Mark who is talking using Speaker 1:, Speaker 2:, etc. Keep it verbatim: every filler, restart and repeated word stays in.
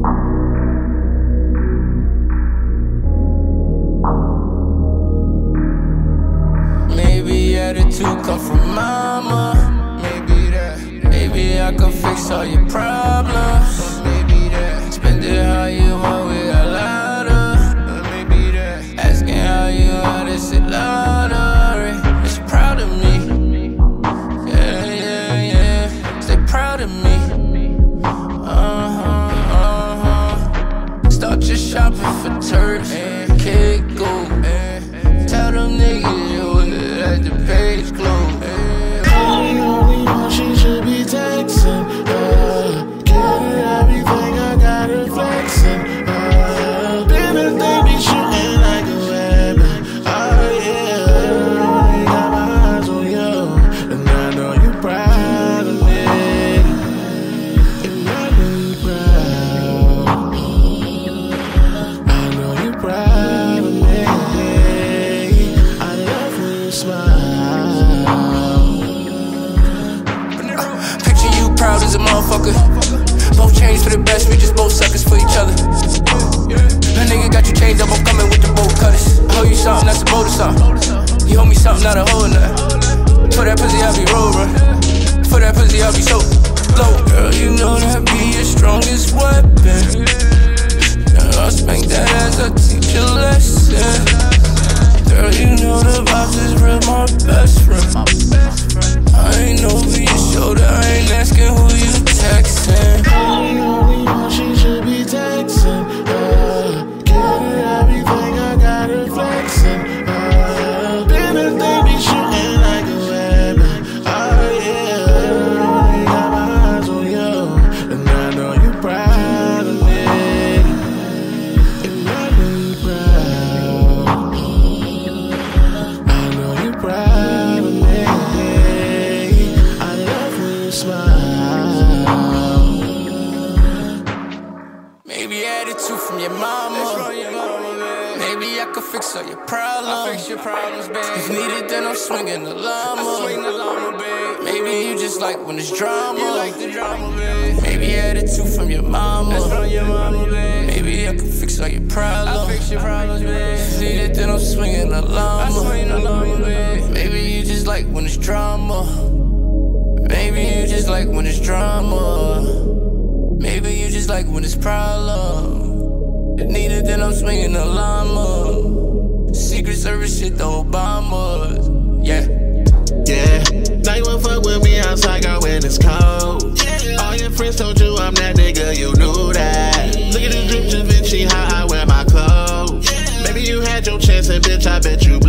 Speaker 1: Maybe attitude come from mama. Maybe that. Maybe I could fix all your problems. Maybe that. Spend it how you want with a louder. Maybe that. Asking how you are, this it louder. It's proud of me. Yeah, yeah, yeah. Stay proud of me. Uh-huh, uh-huh. Start your shopping for turfs. Kick go. Tell them niggas you would let the page close.
Speaker 2: The only one she should be texting. Uh, Give her everything, I got her flexing. Uh, Business they be shooting like a weapon. Oh yeah, got my eyes on you, and I know you proud of me. And I know you proud. I know you proud of me. I love when you smile.
Speaker 1: uh, Picture you proud as a motherfucker. Both changed for the best, we just both suckers for each other. That nigga got you changed up, I'm coming with the bolt cutters. I owe you something, that's a boat or something. You owe me something, not a hoe, nothing. For that pussy, I'll be road run. For that pussy, I'll be so low. Girl, you know that be your strongest weapon. Now I'll spank that ass, I'll teach you a lesson. Girl, you know the vibes is real, my best friend. I ain't over your shoulder, I ain't asking who you texting.
Speaker 2: The only one she should be texting. Uh, Give her everything, I got her flexing. Uh, Business they be shooting like a weapon. Oh yeah, got my eyes on you, and I know you proud of me. And I know you proud. I know you proud of me. I love when you smile.
Speaker 1: Maybe attitude from your mama. Maybe I could fix all your problems. Fix your problems, babe. If needed, then I'm swinging the llama. Swing the llama, babe. Maybe you just like when it's drama. You like the drama, babe. Maybe attitude from your mama. That's from your mama, babe. Maybe I could fix all your problems. I fix your problems, babe. If needed, then I'm swinging the llama. I swing the llama, babe. Maybe you just like when it's drama. Maybe you just like when it's drama. Maybe you just like when it's problem. If needed, then I'm swinging the llama. Secret Service shit, the Obamas. Yeah.
Speaker 2: Yeah, now you wanna fuck with me outside, girl, when it's cold. Yeah. All your friends told you I'm that nigga, you knew that. Look at the drip Da Vinci, how I wear my clothes. Yeah. Maybe you had your chance and bitch, I bet you